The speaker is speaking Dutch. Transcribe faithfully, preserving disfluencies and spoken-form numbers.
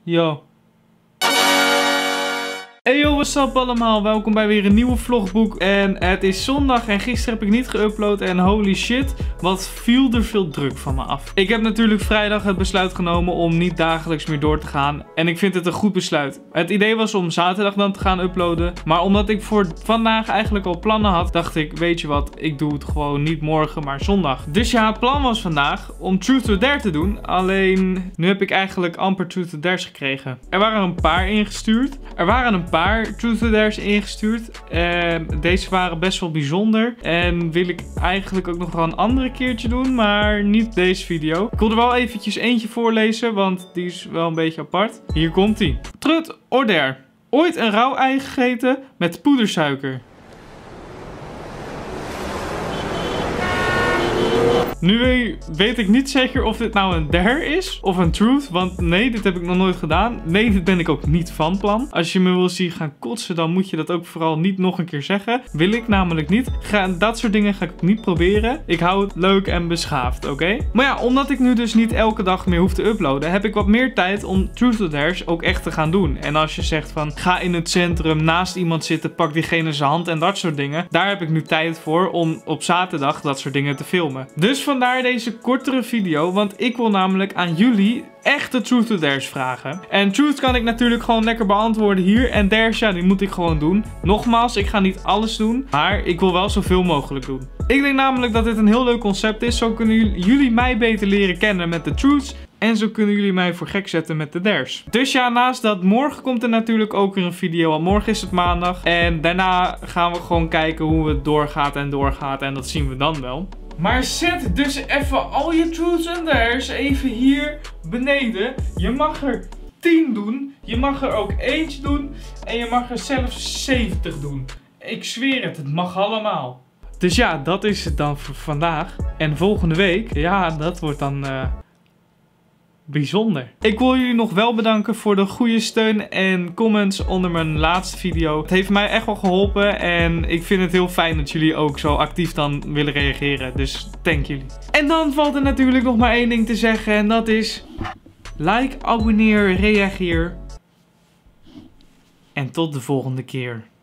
Yo. Hey yo, what's up allemaal? Welkom bij weer een nieuwe vlogboek. En het is zondag en gisteren heb ik niet geüpload. En holy shit, wat viel er veel druk van me af. Ik heb natuurlijk vrijdag het besluit genomen om niet dagelijks meer door te gaan. En ik vind het een goed besluit. Het idee was om zaterdag dan te gaan uploaden. Maar omdat ik voor vandaag eigenlijk al plannen had, dacht ik, weet je wat, ik doe het gewoon niet morgen, maar zondag. Dus ja, het plan was vandaag om Truth or Dare te doen. Alleen, nu heb ik eigenlijk amper Truth or Dares gekregen. Er waren een paar ingestuurd. Er waren een paar paar Truth or Dares ingestuurd. En deze waren best wel bijzonder. En wil ik eigenlijk ook nog wel een andere keertje doen. Maar niet deze video. Ik wil er wel eventjes eentje voorlezen. Want die is wel een beetje apart. Hier komt ie. Truth or Dare. Ooit een rauw ei gegeten met poedersuiker. Nu weet ik niet zeker of dit nou een dare is of een truth. Want nee, dit heb ik nog nooit gedaan. Nee, dit ben ik ook niet van plan. Als je me wil zien gaan kotsen, dan moet je dat ook vooral niet nog een keer zeggen. Wil ik namelijk niet. Ga, dat soort dingen ga ik niet proberen. Ik hou het leuk en beschaafd, oké? Okay? Maar ja, omdat ik nu dus niet elke dag meer hoef te uploaden, heb ik wat meer tijd om Truth or Dares ook echt te gaan doen. En als je zegt van, ga in het centrum naast iemand zitten, pak diegene zijn hand en dat soort dingen. Daar heb ik nu tijd voor om op zaterdag dat soort dingen te filmen. Dus vandaar deze kortere video, want ik wil namelijk aan jullie echte Truth or Dares vragen. En Truth kan ik natuurlijk gewoon lekker beantwoorden hier. En Dares, ja, die moet ik gewoon doen. Nogmaals, ik ga niet alles doen, maar ik wil wel zoveel mogelijk doen. Ik denk namelijk dat dit een heel leuk concept is. Zo kunnen jullie mij beter leren kennen met de Truths. En zo kunnen jullie mij voor gek zetten met de Dares. Dus ja, naast dat, morgen komt er natuurlijk ook weer een video. Want morgen is het maandag. En daarna gaan we gewoon kijken hoe het doorgaat en doorgaat. En dat zien we dan wel. Maar zet dus even al je Truths en Dares even hier beneden. Je mag er tien doen. Je mag er ook eentje doen. En je mag er zelfs zeventig doen. Ik zweer het, het mag allemaal. Dus ja, dat is het dan voor vandaag. En volgende week, ja, dat wordt dan Uh... bijzonder. Ik wil jullie nog wel bedanken voor de goede steun en comments onder mijn laatste video. Het heeft mij echt wel geholpen en ik vind het heel fijn dat jullie ook zo actief dan willen reageren. Dus dank jullie. En dan valt er natuurlijk nog maar één ding te zeggen en dat is like, abonneer, reageer. En tot de volgende keer.